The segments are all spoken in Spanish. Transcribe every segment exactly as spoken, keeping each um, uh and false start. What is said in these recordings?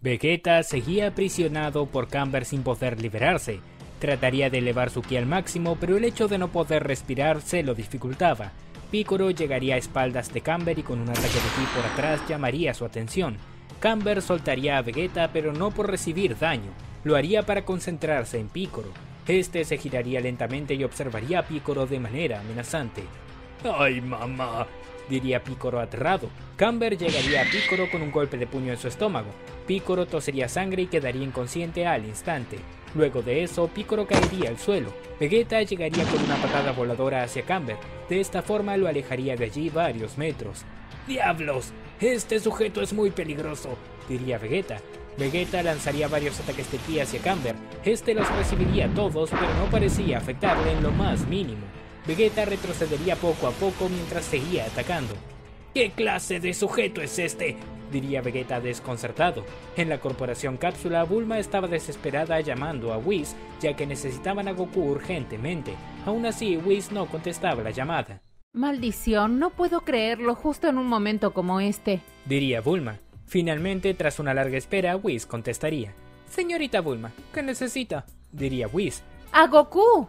Vegeta seguía aprisionado por Camber sin poder liberarse. Trataría de elevar su ki al máximo, pero el hecho de no poder respirar se lo dificultaba. Piccolo llegaría a espaldas de Camber y con un ataque de ki por atrás llamaría su atención. Camber soltaría a Vegeta, pero no por recibir daño, lo haría para concentrarse en Piccolo. Este se giraría lentamente y observaría a Piccolo de manera amenazante. ¡Ay, mamá!, diría Piccolo aterrado. Camber llegaría a Piccolo con un golpe de puño en su estómago. Piccolo tosería sangre y quedaría inconsciente al instante. Luego de eso, Piccolo caería al suelo. Vegeta llegaría con una patada voladora hacia Camber. De esta forma lo alejaría de allí varios metros. ¡Diablos! Este sujeto es muy peligroso, diría Vegeta. Vegeta lanzaría varios ataques de ki hacia Camber. Este los recibiría todos, pero no parecía afectarle en lo más mínimo. Vegeta retrocedería poco a poco mientras seguía atacando. ¿Qué clase de sujeto es este?, diría Vegeta desconcertado. En la corporación Cápsula, Bulma estaba desesperada llamando a Whis, ya que necesitaban a Goku urgentemente. Aún así, Whis no contestaba la llamada. Maldición, no puedo creerlo justo en un momento como este, diría Bulma. Finalmente, tras una larga espera, Whis contestaría. Señorita Bulma, ¿qué necesita?, diría Whis. ¡A Goku!,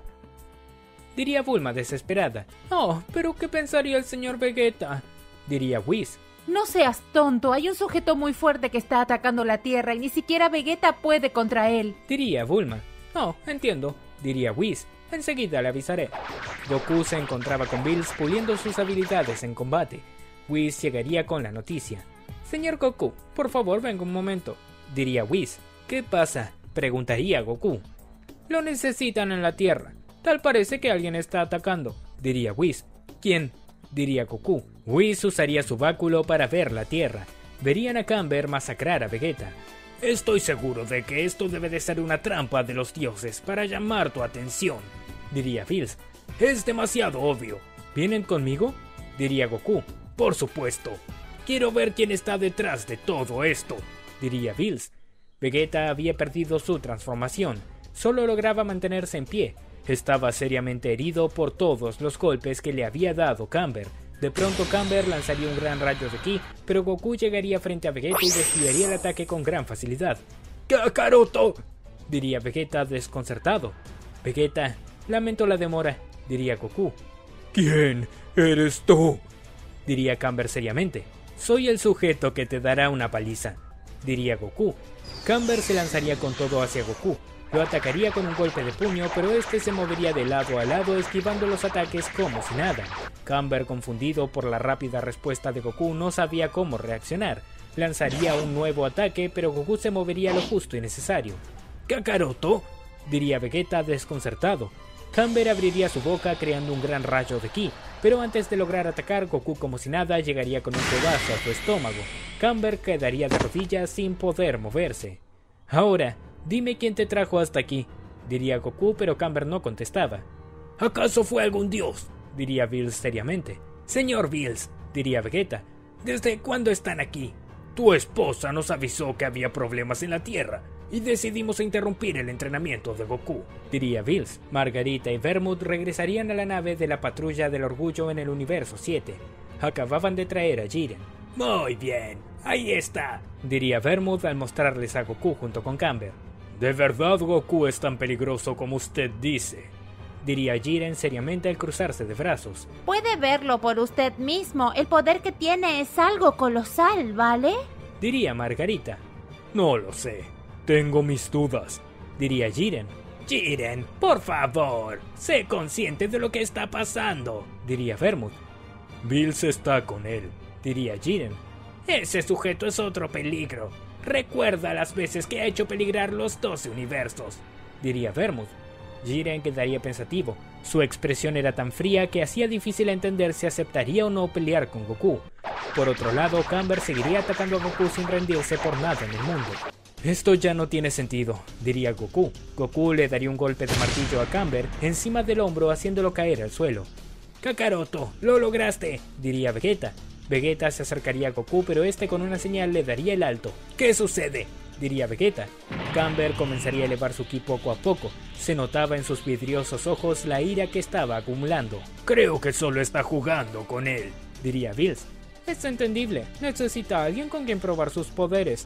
diría Bulma desesperada. Oh, pero ¿qué pensaría el señor Vegeta?, diría Whis. No seas tonto, hay un sujeto muy fuerte que está atacando la Tierra y ni siquiera Vegeta puede contra él, diría Bulma. Oh, entiendo, diría Whis. Enseguida le avisaré. Goku se encontraba con Bills puliendo sus habilidades en combate. Whis llegaría con la noticia. Señor Goku, por favor venga un momento, diría Whis. ¿Qué pasa?, preguntaría Goku. Lo necesitan en la Tierra. Tal parece que alguien está atacando, diría Whis. ¿Quién?, diría Goku. Whis usaría su báculo para ver la Tierra. Verían a Camber masacrar a Vegeta. Estoy seguro de que esto debe de ser una trampa de los dioses para llamar tu atención, diría Bills. Es demasiado obvio. ¿Vienen conmigo?, diría Goku. Por supuesto. Quiero ver quién está detrás de todo esto, diría Bills. Vegeta había perdido su transformación. Solo lograba mantenerse en pie. Estaba seriamente herido por todos los golpes que le había dado Camber. De pronto Camber lanzaría un gran rayo de ki, pero Goku llegaría frente a Vegeta y desviaría el ataque con gran facilidad. ¡Kakaroto!, diría Vegeta desconcertado. Vegeta, lamento la demora, diría Goku. ¿Quién eres tú?, diría Camber seriamente. Soy el sujeto que te dará una paliza, diría Goku. Camber se lanzaría con todo hacia Goku. Lo atacaría con un golpe de puño, pero este se movería de lado a lado esquivando los ataques como si nada. Camber, confundido por la rápida respuesta de Goku, no sabía cómo reaccionar. Lanzaría un nuevo ataque, pero Goku se movería lo justo y necesario. ¿Kakaroto?, diría Vegeta desconcertado. Camber abriría su boca creando un gran rayo de ki, pero antes de lograr atacar, Goku como si nada llegaría con un pedazo a su estómago. Camber quedaría de rodillas sin poder moverse. Ahora, dime quién te trajo hasta aquí, diría Goku, pero Camber no contestaba. ¿Acaso fue algún dios?, diría Bills seriamente. Señor Bills, diría Vegeta. ¿Desde cuándo están aquí? Tu esposa nos avisó que había problemas en la Tierra y decidimos interrumpir el entrenamiento de Goku, diría Bills. Margarita y Vermouth regresarían a la nave de la patrulla del orgullo en el universo siete. Acababan de traer a Jiren. Muy bien, ahí está, diría Vermouth al mostrarles a Goku junto con Camber. ¿De verdad Goku es tan peligroso como usted dice?, diría Jiren seriamente al cruzarse de brazos. Puede verlo por usted mismo, el poder que tiene es algo colosal, ¿vale?, diría Margarita. No lo sé, tengo mis dudas, diría Jiren. Jiren, por favor, sé consciente de lo que está pasando, diría Vermouth. Bills está con él, diría Jiren. Ese sujeto es otro peligro. Recuerda las veces que ha hecho peligrar los doce universos, diría Vermouth. Jiren quedaría pensativo. Su expresión era tan fría que hacía difícil entender si aceptaría o no pelear con Goku. Por otro lado, Camber seguiría atacando a Goku sin rendirse por nada en el mundo. Esto ya no tiene sentido, diría Goku. Goku le daría un golpe de martillo a Camber encima del hombro haciéndolo caer al suelo. Kakaroto, lo lograste, diría Vegeta. Vegeta se acercaría a Goku, pero este con una señal le daría el alto. ¿Qué sucede?, diría Vegeta. Camber comenzaría a elevar su ki poco a poco. Se notaba en sus vidriosos ojos la ira que estaba acumulando. Creo que solo está jugando con él, diría Bills. Es entendible, necesita a alguien con quien probar sus poderes,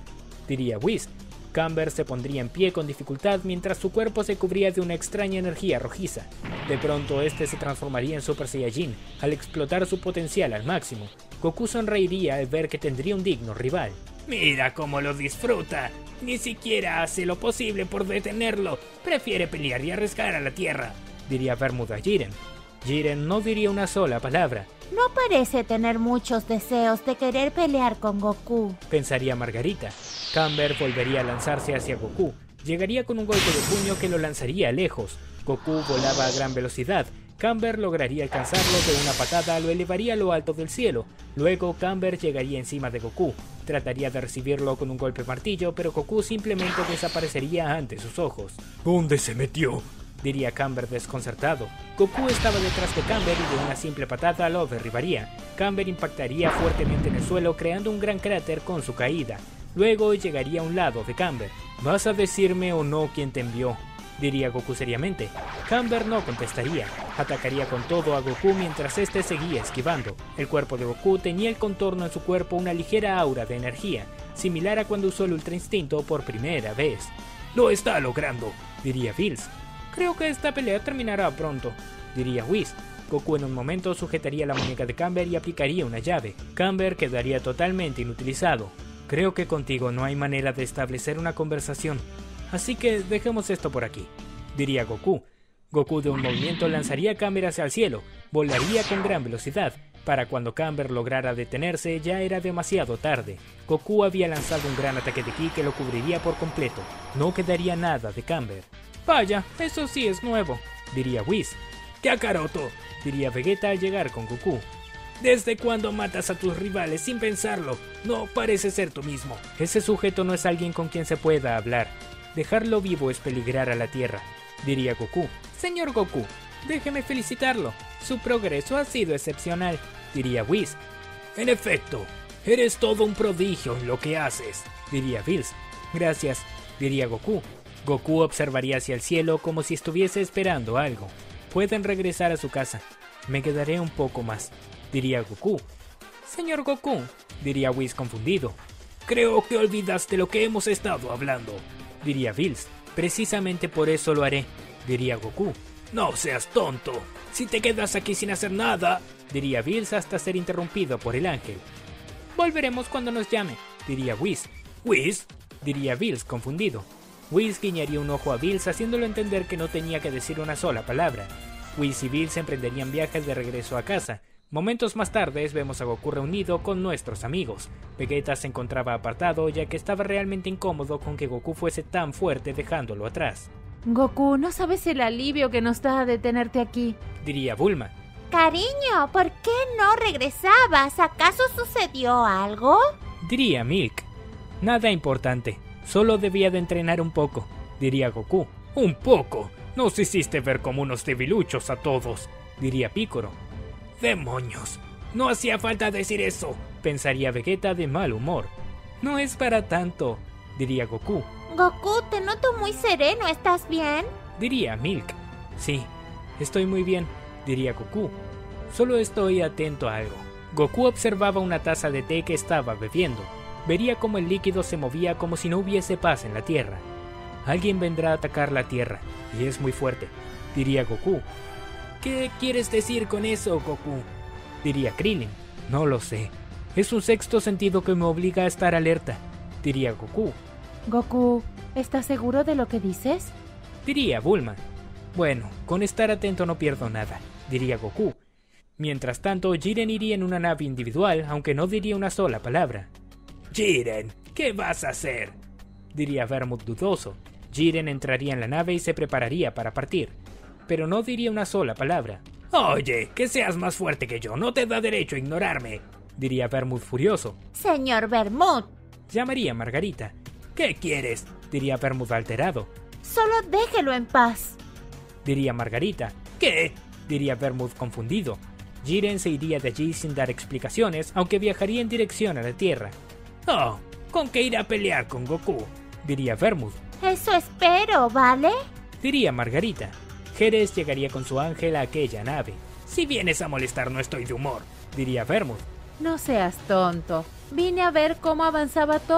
diría Whis. Camber se pondría en pie con dificultad mientras su cuerpo se cubría de una extraña energía rojiza. De pronto este se transformaría en Super Saiyajin al explotar su potencial al máximo. Goku sonreiría al ver que tendría un digno rival. Mira cómo lo disfruta. Ni siquiera hace lo posible por detenerlo. Prefiere pelear y arriesgar a la tierra, diría Vermouth a Jiren. Jiren no diría una sola palabra. No parece tener muchos deseos de querer pelear con Goku, pensaría Margarita. Camber volvería a lanzarse hacia Goku. Llegaría con un golpe de puño que lo lanzaría lejos. Goku volaba a gran velocidad. Camber lograría alcanzarlo de una patada, lo elevaría a lo alto del cielo. Luego Camber llegaría encima de Goku. Trataría de recibirlo con un golpe martillo, pero Goku simplemente desaparecería ante sus ojos. ¿Dónde se metió?, diría Camber desconcertado. Goku estaba detrás de Camber y de una simple patada lo derribaría. Camber impactaría fuertemente en el suelo creando un gran cráter con su caída. Luego llegaría a un lado de Camber. ¿Vas a decirme o no quién te envió?, diría Goku seriamente. Camber no contestaría. Atacaría con todo a Goku mientras este seguía esquivando. El cuerpo de Goku tenía el contorno en su cuerpo una ligera aura de energía, similar a cuando usó el Ultra Instinto por primera vez. Lo está logrando, diría Bills. Creo que esta pelea terminará pronto, diría Whis. Goku en un momento sujetaría la muñeca de Camber y aplicaría una llave. Camber quedaría totalmente inutilizado. Creo que contigo no hay manera de establecer una conversación, así que dejemos esto por aquí, diría Goku. Goku de un movimiento lanzaría a Camber hacia el cielo, volaría con gran velocidad. Para cuando Camber lograra detenerse ya era demasiado tarde. Goku había lanzado un gran ataque de ki que lo cubriría por completo. No quedaría nada de Camber. Vaya, eso sí es nuevo, diría Whis. Kakaroto, diría Vegeta al llegar con Goku. ¿Desde cuándo matas a tus rivales sin pensarlo? No parece ser tú mismo. Ese sujeto no es alguien con quien se pueda hablar. Dejarlo vivo es peligrar a la Tierra, diría Goku. Señor Goku, déjeme felicitarlo. Su progreso ha sido excepcional, diría Whis. En efecto, eres todo un prodigio en lo que haces, diría Bills. Gracias, diría Goku. Goku observaría hacia el cielo como si estuviese esperando algo. Pueden regresar a su casa. Me quedaré un poco más, diría Goku. Señor Goku, diría Whis confundido. Creo que olvidaste lo que hemos estado hablando, diría Bills. Precisamente por eso lo haré, diría Goku. No seas tonto. Si te quedas aquí sin hacer nada, diría Bills hasta ser interrumpido por el ángel. Volveremos cuando nos llame, diría Whis. ¿Whis?, diría Bills confundido. Whis guiñaría un ojo a Bills haciéndolo entender que no tenía que decir una sola palabra. Whis y Bills emprenderían viajes de regreso a casa. Momentos más tarde vemos a Goku reunido con nuestros amigos. Vegeta se encontraba apartado ya que estaba realmente incómodo con que Goku fuese tan fuerte dejándolo atrás. Goku, no sabes el alivio que nos da detenerte aquí, diría Bulma. Cariño, ¿por qué no regresabas? ¿Acaso sucedió algo?, diría Milk. Nada importante. Solo debía de entrenar un poco, diría Goku. ¿Un poco? Nos hiciste ver como unos debiluchos a todos, diría Piccolo. ¡Demonios! No hacía falta decir eso, pensaría Vegeta de mal humor. No es para tanto, diría Goku. Goku, te noto muy sereno, ¿estás bien?, diría Milk. Sí, estoy muy bien, diría Goku. Solo estoy atento a algo. Goku observaba una taza de té que estaba bebiendo. Vería cómo el líquido se movía como si no hubiese paz en la Tierra. Alguien vendrá a atacar la Tierra, y es muy fuerte, diría Goku. ¿Qué quieres decir con eso, Goku?, diría Krillin. No lo sé. Es un sexto sentido que me obliga a estar alerta, diría Goku. Goku, ¿estás seguro de lo que dices?, diría Bulma. Bueno, con estar atento no pierdo nada, diría Goku. Mientras tanto, Jiren iría en una nave individual, aunque no diría una sola palabra. Jiren, ¿qué vas a hacer?, diría Vermouth dudoso. Jiren entraría en la nave y se prepararía para partir, pero no diría una sola palabra. Oye, que seas más fuerte que yo no te da derecho a ignorarme, diría Vermouth furioso. Señor Vermouth, llamaría Margarita. ¿Qué quieres?, diría Vermouth alterado. Solo déjelo en paz, diría Margarita. ¿Qué?, diría Vermouth confundido. Jiren se iría de allí sin dar explicaciones, aunque viajaría en dirección a la Tierra. Oh, ¿con qué ir a pelear con Goku?, diría Vermouth. Eso espero, ¿vale?, diría Margarita. Jerez llegaría con su ángel a aquella nave. Si vienes a molestar no estoy de humor, diría Vermouth. No seas tonto. Vine a ver cómo avanzaba todo.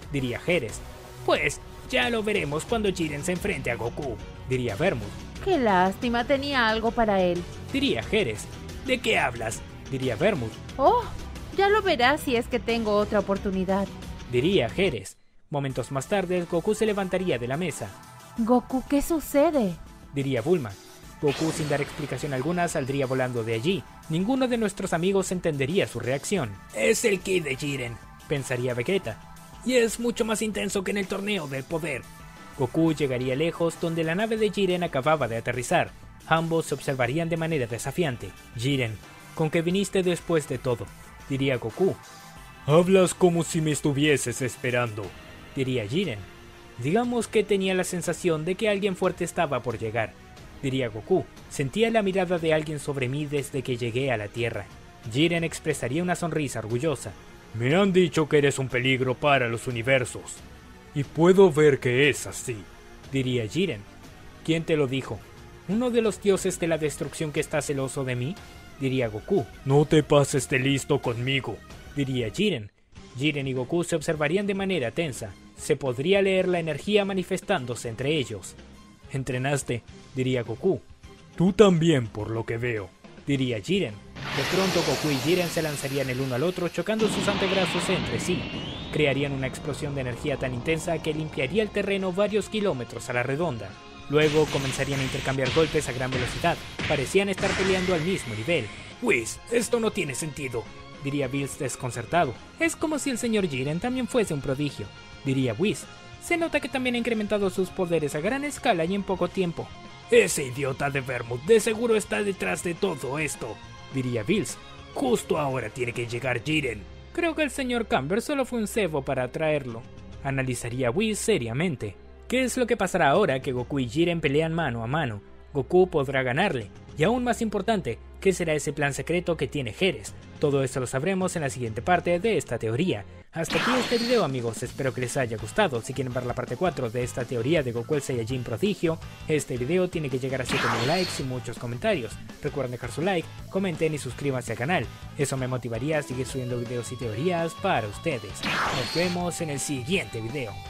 diría Jerez. Pues ya lo veremos cuando Jiren se enfrente a Goku, diría Vermouth. Qué lástima, tenía algo para él, diría Jerez. ¿De qué hablas? diría Vermouth. Oh, ya lo verás si es que tengo otra oportunidad, diría Jerez. Momentos más tarde, Goku se levantaría de la mesa. Goku, ¿qué sucede? diría Bulma. Goku, sin dar explicación alguna, saldría volando de allí. Ninguno de nuestros amigos entendería su reacción. Es el ki de Jiren, pensaría Vegeta. Y es mucho más intenso que en el torneo del poder. Goku llegaría lejos, donde la nave de Jiren acababa de aterrizar. Ambos se observarían de manera desafiante. Jiren, ¿con qué viniste después de todo? diría Goku. Hablas como si me estuvieses esperando, diría Jiren. Digamos que tenía la sensación de que alguien fuerte estaba por llegar, diría Goku. Sentía la mirada de alguien sobre mí desde que llegué a la Tierra. Jiren expresaría una sonrisa orgullosa. Me han dicho que eres un peligro para los universos, y puedo ver que es así, diría Jiren. ¿Quién te lo dijo? ¿Uno de los dioses de la destrucción que está celoso de mí? diría Goku. No te pases de listo conmigo, diría Jiren. Jiren y Goku se observarían de manera tensa. Se podría leer la energía manifestándose entre ellos. ¿Entrenaste? diría Goku. Tú también, por lo que veo, diría Jiren. De pronto Goku y Jiren se lanzarían el uno al otro, chocando sus antebrazos entre sí. Crearían una explosión de energía tan intensa que limpiaría el terreno varios kilómetros a la redonda. Luego comenzarían a intercambiar golpes a gran velocidad. Parecían estar peleando al mismo nivel. Whis, esto no tiene sentido, diría Bills desconcertado. Es como si el señor Jiren también fuese un prodigio, diría Whis. Se nota que también ha incrementado sus poderes a gran escala y en poco tiempo. Ese idiota de Vermouth de seguro está detrás de todo esto, diría Bills. Justo ahora tiene que llegar Jiren. Creo que el señor Camber solo fue un cebo para atraerlo, analizaría Whis seriamente. ¿Qué es lo que pasará ahora que Goku y Jiren pelean mano a mano? Goku podrá ganarle. Y aún más importante, ¿qué será ese plan secreto que tiene Jerez? Todo esto lo sabremos en la siguiente parte de esta teoría. Hasta aquí este video, amigos, espero que les haya gustado. Si quieren ver la parte cuatro de esta teoría de Goku el Saiyajin prodigio, este video tiene que llegar a siete mil likes y muchos comentarios. Recuerden dejar su like, comenten y suscríbanse al canal. Eso me motivaría a seguir subiendo videos y teorías para ustedes. Nos vemos en el siguiente video.